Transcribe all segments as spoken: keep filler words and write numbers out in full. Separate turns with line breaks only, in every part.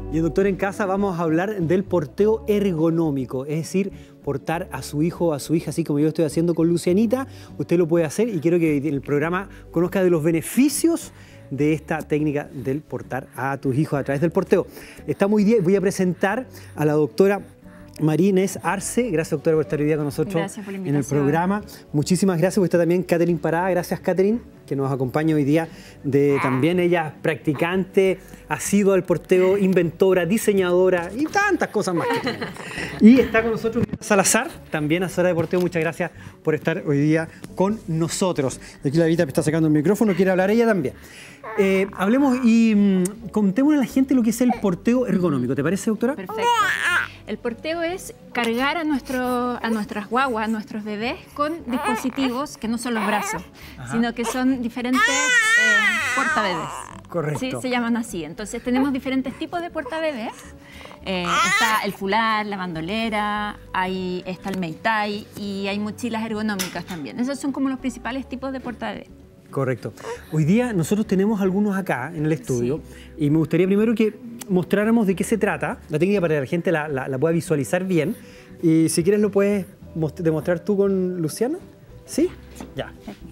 Y el doctor en casa vamos a hablar del porteo ergonómico, es decir, portar a su hijo o a su hija, así como yo estoy haciendo con Lucianita, usted lo puede hacer y quiero que el programa conozca de los beneficios de esta técnica del portar a tus hijos a través del porteo. Está muy bien, voy a presentar a la doctora María Inés Arce. Gracias, doctora, por estar hoy día con nosotros en el programa. Muchísimas gracias. Está también Catherine Parada. Gracias, Catherine, que nos acompaña hoy día. De, también ella practicante, asidua al porteo, inventora, diseñadora y tantas cosas más que tenemos. Y está con nosotros Salazar, también asesora de porteo. Muchas gracias por estar hoy día con nosotros. Aquí la Vita me está sacando el micrófono, quiere hablar ella también. Eh, hablemos y mmm, contémosle a la gente lo que es el porteo ergonómico. ¿Te parece, doctora?
Perfecto. El porteo es cargar a, nuestro, a nuestras guaguas, a nuestros bebés, con dispositivos que no son los brazos, Ajá. sino que son diferentes eh, portabebés.
Correcto.
¿Sí? Se llaman así. Entonces tenemos diferentes tipos de portabebés. Eh, está el fular, la bandolera, hay, está el meitai y hay mochilas ergonómicas también. Esos son como los principales tipos de portabebés.
Correcto. Hoy día nosotros tenemos algunos acá en el estudio sí. y me gustaría primero que mostráramos de qué se trata, la técnica para que la gente la, la, la pueda visualizar bien. Y si quieres lo puedes demostrar tú con Luciano. ¿Sí? Ya.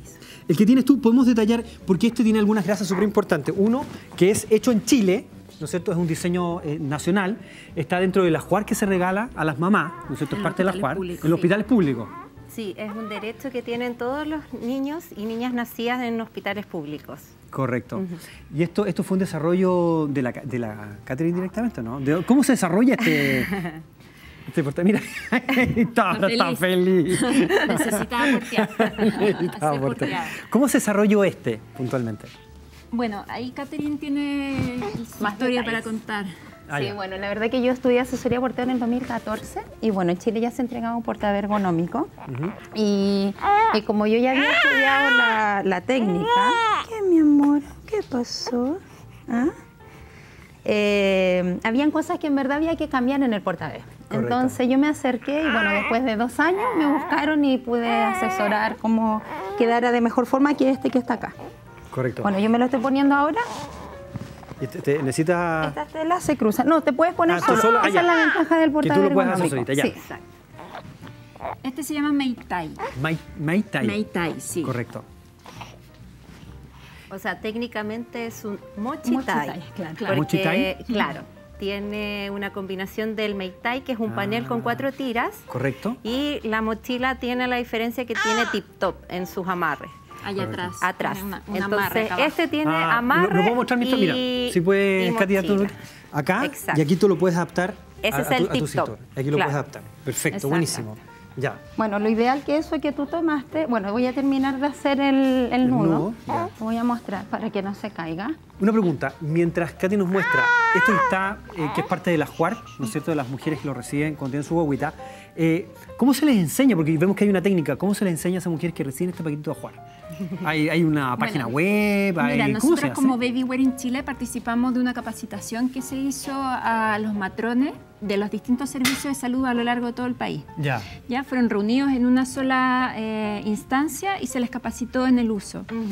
El que tienes tú, podemos detallar, porque este tiene algunas grasas súper importantes. Uno, que es hecho en Chile, ¿no es cierto? Es un diseño eh, nacional. Está dentro del ajuar que se regala a las mamás, ¿no es cierto? Es parte del ajuar. En los hospitales públicos.
Sí, es un derecho que tienen todos los niños y niñas nacidas en hospitales públicos.
Correcto. Uh-huh. Y esto, esto fue un desarrollo de la, de la Catherine directamente, ¿no? De, ¿Cómo se desarrolla este, este porteo? Mira, está,
feliz.
está feliz.
Necesitaba portear.
portear. ¿Cómo se desarrolló este puntualmente?
Bueno, ahí Catherine tiene más historia para contar.
Ah, sí, ya. Bueno, la verdad que yo estudié asesoría porteo en el dos mil catorce y bueno, en Chile ya se entregaba un porteo ergonómico uh-huh. y, y como yo ya había estudiado la, la técnica... ¿Qué, mi amor? ¿Qué pasó? ¿Ah? Eh, habían cosas que en verdad había que cambiar en el portabebé. Entonces yo me acerqué y bueno, después de dos años me buscaron y pude asesorar cómo quedara de mejor forma que este que está acá.
Correcto.
Bueno, yo me lo estoy poniendo ahora.
¿Y te, te necesitas...?
Esta tela se cruza. No, te puedes poner
ah,
solo.
solo
Esa
allá.
es la ventaja del portador.
Que tú lo puedes hacer solita, ya.
Sí, exacto.
Este se llama meitai.
Meitai.
Meitai, sí.
Correcto.
O sea, técnicamente es un mochitai.
Mochitai, claro.
Porque,
¿Mochitai?
claro, tiene una combinación del meitai, que es un ah, panel con cuatro tiras.
Correcto.
Y la mochila tiene la diferencia que tiene tip-top en sus amarres.
Allá atrás.
Atrás.
Una, una
Entonces, este tiene
ah,
amarre.
Lo, lo puedo mostrar, Mister, mira. Si puedes, Katia, tú acá. Exacto. Y aquí tú lo puedes adaptar.
Ese
a,
es
a
el
tu,
tip-top.
Aquí lo claro. puedes adaptar. Perfecto, Exacto. buenísimo. Ya.
Bueno, lo ideal que eso que tú tomaste, bueno, voy a terminar de hacer el, el, el nudo. nudo voy a mostrar para que no se caiga.
Una pregunta, mientras Katy nos muestra, esto está, eh, que es parte del ajuar, ¿no es cierto?, de las mujeres que lo reciben cuando tienen su guaguita, eh, ¿cómo se les enseña? Porque vemos que hay una técnica, ¿cómo se les enseña a esas mujeres que reciben este paquetito de ajuar? ¿Hay, hay una página bueno, web? Hay,
mira,
¿cómo
nosotros
se hace?
como Babyware en Chile participamos de una capacitación que se hizo a los matrones de los distintos servicios de salud a lo largo de todo el país.
Ya.
Ya fueron reunidos en una sola eh, instancia y se les capacitó en el uso. Uh-huh.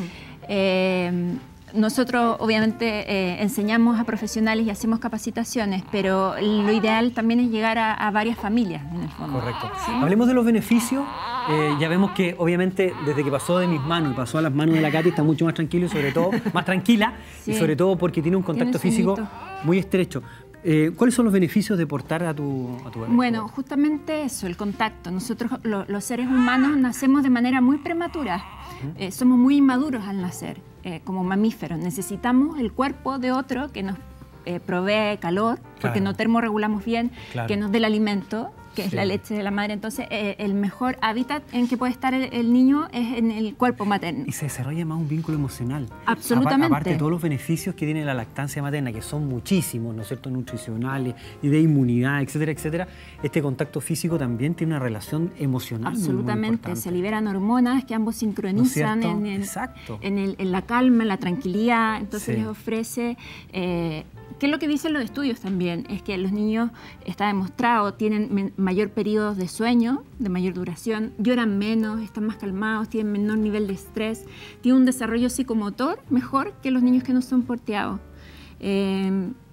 eh, Nosotros obviamente eh, enseñamos a profesionales y hacemos capacitaciones, pero lo ideal también es llegar a, a varias familias, en el fondo.
Correcto. ¿Sí? Hablemos de los beneficios. Eh, ya vemos que obviamente desde que pasó de mis manos y pasó a las manos de la Katy está mucho más tranquilo y sobre todo más tranquila sí. y sobre todo porque tiene un contacto ¿Tiene físico muy estrecho. Eh, ¿Cuáles son los beneficios de portar a tu, a tu bebé?
Bueno, justamente eso, el contacto. Nosotros lo, los seres humanos nacemos de manera muy prematura. Eh, somos muy inmaduros al nacer, eh, como mamíferos. Necesitamos el cuerpo de otro que nos eh, provee calor, porque claro. no termorregulamos bien, claro. que nos dé el alimento, que sí. es la leche de la madre. Entonces, eh, el mejor hábitat en que puede estar el, el niño es en el cuerpo materno.
Y se desarrolla más un vínculo emocional.
Absolutamente.
Aparte de todos los beneficios que tiene la lactancia materna, que son muchísimos, ¿no es cierto?, nutricionales y de inmunidad, etcétera, etcétera. Este contacto físico también tiene una relación emocional.
Absolutamente.
Muy, muy
se liberan hormonas que ambos sincronizan
¿No
en, el,
Exacto.
en, el, en la calma, en la tranquilidad. Entonces
sí.
les ofrece... Eh, ¿Qué es lo que dicen los estudios también? Es que los niños, está demostrado, tienen mayor periodos de sueño, de mayor duración, lloran menos, están más calmados, tienen menor nivel de estrés, tienen un desarrollo psicomotor mejor que los niños que no son porteados. Eh,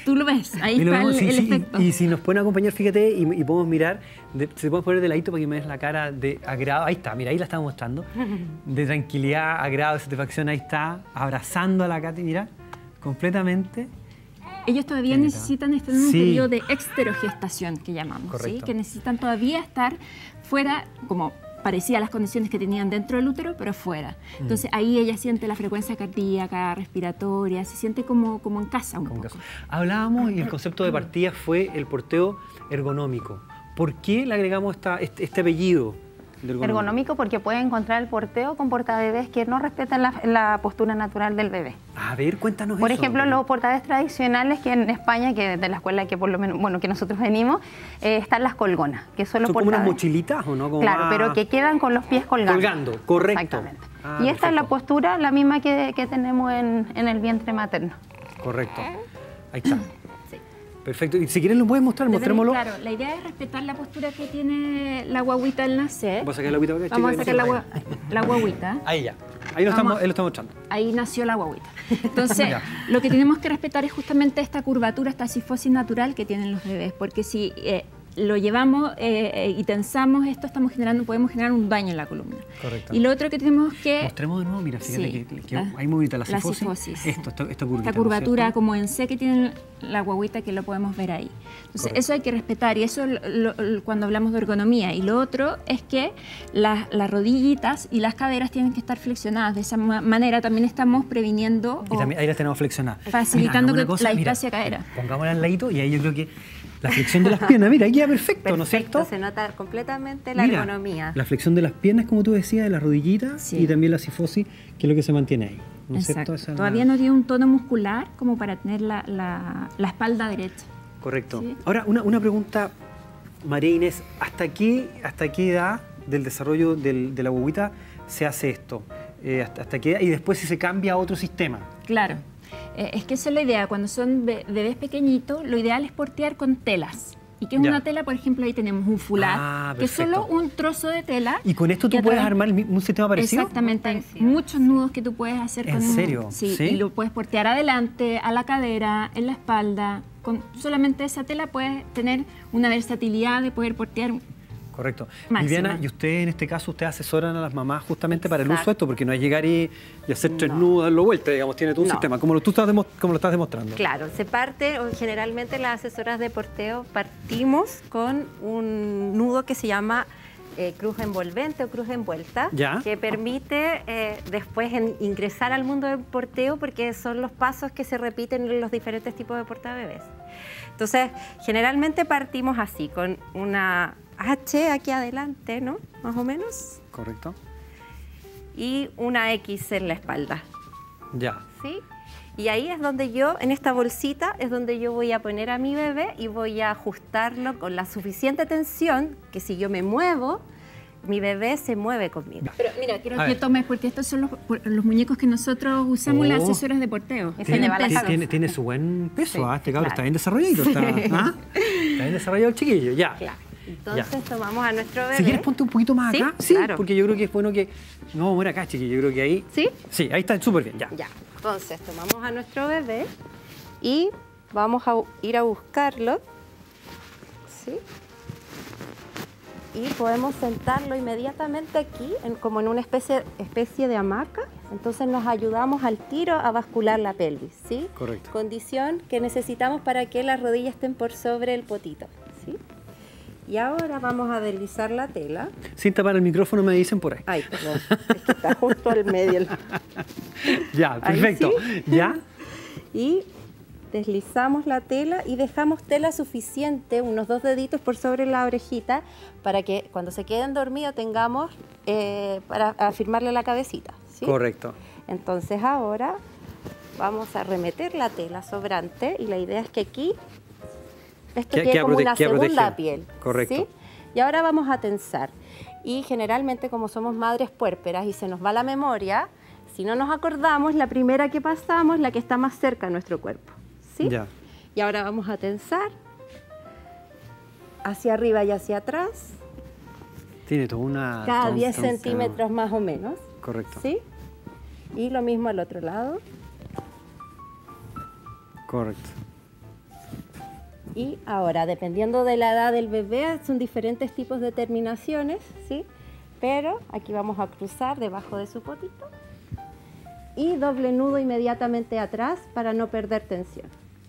Tú lo ves, ahí
Y lo
está
vemos,
el,
sí,
el
sí,
efecto.
Y, y si nos pueden acompañar, fíjate, y, y podemos mirar, de, se pueden poner de ladito para que me des la cara de agrado. Ahí está, mira, ahí la estamos mostrando. De tranquilidad, agrado, satisfacción, ahí está, abrazando a la Katy, mira, completamente.
Ellos todavía
Qué bonito.
necesitan estar en un
Sí.
periodo de exterogestación, que llamamos, ¿sí?
Correcto.
Que necesitan todavía estar fuera, como parecía las condiciones que tenían dentro del útero, pero fuera. Entonces ahí ella siente la frecuencia cardíaca, respiratoria, se siente como, como en casa un
Como
poco.
caso. Hablábamos y el concepto de partida fue el porteo ergonómico. ¿Por qué le agregamos esta, este, este apellido? de ergonómico?
Ergonómico porque puede encontrar el porteo con portabebés que no respetan la, la postura natural del bebé.
A ver, cuéntanos
Por
eso.
ejemplo, los portabebés tradicionales que en España, que de la escuela que por lo menos, bueno, que nosotros venimos, eh, están las colgonas, que son los
¿Son como unas
portabebés.
mochilitas o no? Como
Claro,
más-
pero que quedan con los pies colgando.
Colgando, correcto.
Exactamente.
Ah,
y esta es la
perfecto.
postura, la misma que, que tenemos en, en el vientre materno.
Correcto. Ahí está. Perfecto. Y si quieres lo puedes mostrar,
Desde-
mostrémoslo.
Claro, la idea es respetar la postura que tiene la guaguita al nacer.
Vamos a sacar la agüita para acá,
Vamos a
chica,
sacar la,
que no
gua-
se
la guaguita.
Ahí ya. Ahí lo
Vamos.
estamos, él lo está mostrando.
Ahí nació la guaguita. Entonces,
Ya.
lo que tenemos que respetar es justamente esta curvatura, esta cifosis natural que tienen los bebés, porque si eh, lo llevamos eh, eh, y tensamos esto, estamos generando, podemos generar un daño en la columna.
Correcto.
Y lo otro que tenemos que...
Mostremos de nuevo, mira, fíjate
Sí,
que, que
la-
hay movimiento la
la
cifosis.
cifosis.
Esto, esta, esta curvita.
Esta
¿no es
curvatura
cierto?
como en C que tiene la guaguita que lo podemos ver ahí. Entonces,
Correcto.
eso hay que respetar y eso lo- lo- cuando hablamos de ergonomía. Y lo otro es que la- las rodillitas y las caderas tienen que estar flexionadas. De esa ma- manera también estamos previniendo
Y
o
también ahí las tenemos flexionadas.
facilitando
Mira,
que
hagamos
la
una cosa,
displasia
mira,
cadera.
Pongámosla al ladito y ahí yo creo que la flexión de las piernas, mira, ahí queda perfecto, ¿no es cierto?
se nota completamente la
Mira,
ergonomía.
la flexión de las piernas, como tú decías, de las rodillitas
Sí.
y también la cifosis, que es lo que se mantiene ahí. ¿No es cierto?
Exacto.
Esa es
Todavía
la-
no tiene un tono muscular como para tener la, la- la espalda derecha.
Correcto.
Sí.
Ahora, una, una pregunta, María Inés, ¿hasta qué, hasta qué edad del desarrollo del- de la guaguita se hace esto? Eh, hasta, ¿Hasta qué edad? Y después si se cambia a otro sistema.
Claro. Eh, es que esa es la idea. Cuando son be- bebés pequeñitos, lo ideal es portear con telas. ¿Y qué es
Ya.
una tela? Por ejemplo, ahí tenemos un fular,
Ah,
que es solo
perfecto.
un trozo de tela.
¿Y con esto tú
que a
puedes
través-
armar el mi- un sistema parecido?
Exactamente, hay
Parecido.
muchos nudos que tú puedes hacer
¿En
con un-
serio?
Sí,
¿Sí?
y lo puedes portear adelante, a la cadera, en la espalda. Con solamente esa tela puedes tener una versatilidad de poder portear.
Correcto.
Máxima.
Viviana, y usted en este caso, usted asesoran a las mamás justamente para el uso
Exacto.
de esto, porque no es llegar y, y hacer tres nudos, darlo vuelta, digamos, tiene todo un
No.
sistema, como lo, tú estás demo- como lo estás demostrando.
Claro, se parte, o generalmente las asesoras de porteo partimos con un nudo que se llama eh, cruz envolvente o cruz envuelta,
Ya.
que permite eh, después en- ingresar al mundo del porteo porque son los pasos que se repiten en los diferentes tipos de portabebés. Entonces, generalmente partimos así, con una H aquí adelante, ¿no? Más o menos,
Correcto.
y una X en la espalda.
Ya.
¿Sí? Y ahí es donde yo, en esta bolsita, es donde yo voy a poner a mi bebé y voy a ajustarlo con la suficiente tensión que si yo me muevo, mi bebé se mueve conmigo.
Pero mira, quiero
A
que
ver.
tomes, porque estos son los, los muñecos que nosotros usamos
Oh.
las asesoras de porteo.
Ese
Tiene,
lleva la
tiene-
cabeza.
tiene- tiene su buen peso,
Sí,
¿ah? Este cabrón
claro.
está bien desarrolladito. Está, ¿ah? Está bien desarrollado el chiquillo, ya.
Claro. Entonces tomamos a nuestro bebé.
Si quieres, ponte un poquito más
Sí,
acá. Sí,
claro.
porque yo creo que es bueno que... No, vamos a ver acá, chiquillo. Yo creo que ahí...
¿Sí?
Sí, ahí está súper bien, ya.
Ya. Entonces tomamos a nuestro bebé y vamos a ir a buscarlo. ¿Sí? Y podemos sentarlo inmediatamente aquí, en- como en una especie, especie de hamaca. Entonces nos ayudamos al tiro a bascular la pelvis, ¿sí?
Correcto.
Condición que necesitamos para que las rodillas estén por sobre el potito, ¿sí? Y ahora vamos a deslizar la tela.
Sin tapar el micrófono me dicen por ahí.
Ay, perdón, es que está justo al medio. el-
Ya,
Ahí
perfecto.
sí.
¿Ya?
Y deslizamos la tela y dejamos tela suficiente, unos dos deditos por sobre la orejita, para que cuando se queden dormidos tengamos eh, para afirmarle la cabecita, ¿sí?
Correcto.
Entonces ahora vamos a remeter la tela sobrante y la idea es que aquí esto
Que-
quede
queda
como
prote-
una
queda
segunda
protegido.
piel.
Correcto.
¿sí? Y ahora vamos a tensar. Y generalmente como somos madres puérperas y se nos va la memoria, si no nos acordamos, la primera que pasamos es la que está más cerca a nuestro cuerpo. ¿sí?
Ya.
Y ahora vamos a tensar hacia arriba y hacia atrás,
Tiene toda una...
cada
todo un-
diez
todo un-
centímetros más o menos.
Correcto.
¿sí? Y lo mismo al otro lado.
Correcto.
Y ahora, dependiendo de la edad del bebé, son diferentes tipos de terminaciones, ¿sí? Pero aquí vamos a cruzar debajo de su potito y doble nudo inmediatamente atrás para no perder tensión.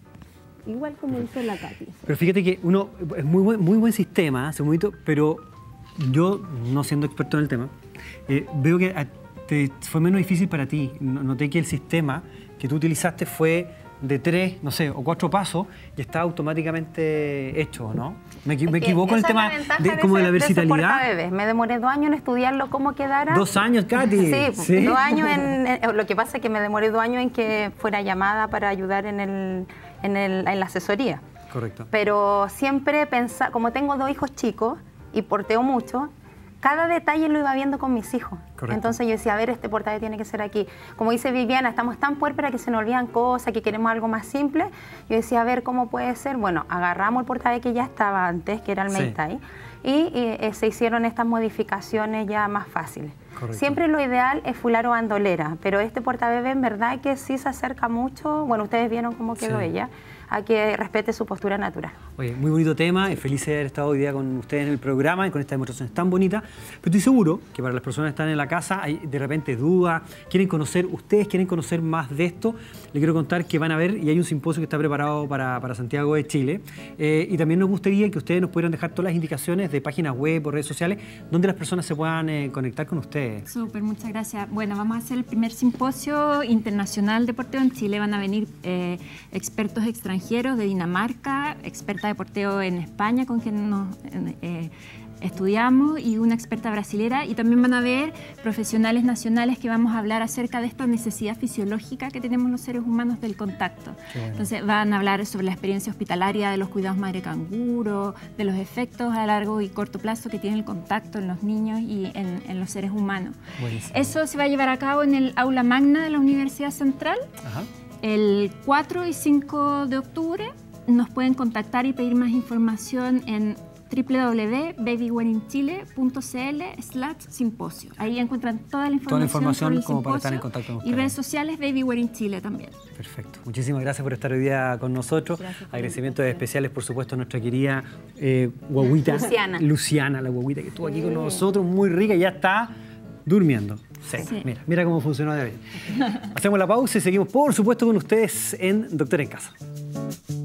Igual como hizo la Katy.
Pero fíjate que uno, es muy buen, muy buen sistema, ese movimiento, pero yo, no siendo experto en el tema, eh, veo que a, te, fue menos difícil para ti. Noté que el sistema que tú utilizaste fue de tres, no sé, o cuatro pasos y está automáticamente hecho, ¿no? Me, me equivoco en el tema de, de, como de la versatilidad.
De me demoré dos años en estudiarlo cómo quedara.
Dos años, Katy.
Sí,
¿Sí?
dos años en, en, lo que pasa es que me demoré dos años en que fuera llamada para ayudar en, el, en, el, en la asesoría.
Correcto.
Pero siempre pensaba, como tengo dos hijos chicos y porteo mucho, cada detalle lo iba viendo con mis hijos. Correcto. Entonces yo decía, a ver, este portaje tiene que ser aquí. Como dice Viviana, estamos tan puérperas que se nos olvidan cosas, que queremos algo más simple. Yo decía, a ver, ¿cómo puede ser? Bueno, agarramos el portaje que ya estaba antes, que era el sí. Meitai, y, y eh, se hicieron estas modificaciones ya más fáciles. Correcto. Siempre lo ideal es fular o bandolera, pero este portabebé en verdad que sí se acerca mucho. Bueno, ustedes vieron cómo quedó sí. ella, a que respete su postura natural.
Oye, muy bonito tema, es feliz de haber estado hoy día con ustedes en el programa y con estas demostraciones tan bonitas, pero estoy seguro que para las personas que están en la casa hay de repente dudas, quieren conocer, ustedes quieren conocer más de esto. Les quiero contar que van a ver, y hay un simposio que está preparado para, para Santiago de Chile, eh, y también nos gustaría que ustedes nos pudieran dejar todas las indicaciones de páginas web o redes sociales donde las personas se puedan eh, conectar con ustedes.
Súper, muchas gracias. Bueno, vamos a hacer el primer simposio internacional de porteo en Chile. Van a venir eh, expertos extranjeros de Dinamarca, experta de porteo en España con quien nos eh, estudiamos y una experta brasilera, y también van a ver profesionales nacionales que vamos a hablar acerca de esta necesidad fisiológica que tenemos los seres humanos del contacto. Bueno. Entonces van a hablar sobre la experiencia hospitalaria de los cuidados madre canguro, de los efectos a largo y corto plazo que tiene el contacto en los niños y en, en los seres humanos. Buenísimo. Eso se va a llevar a cabo en el aula magna de la Universidad Central. Ajá. El cuatro y cinco de octubre. Nos pueden contactar y pedir más información en w w w punto baby wearing chile punto c l slash simposio. Ahí encuentran toda la información,
toda la información como
para
estar en contacto con ustedes.
Y redes sociales Baby Wearing Chile también.
Perfecto. Muchísimas gracias por estar hoy día con nosotros. Gracias, Agradecimientos especiales, por supuesto, a nuestra querida eh, guaguita.
Luciana.
Luciana, la guaguita que estuvo aquí con nosotros, muy rica, ya está durmiendo. Sí, sí. Mira, mira cómo funcionó de bien. Hacemos la pausa y seguimos, por supuesto, con ustedes en Doctor en Casa.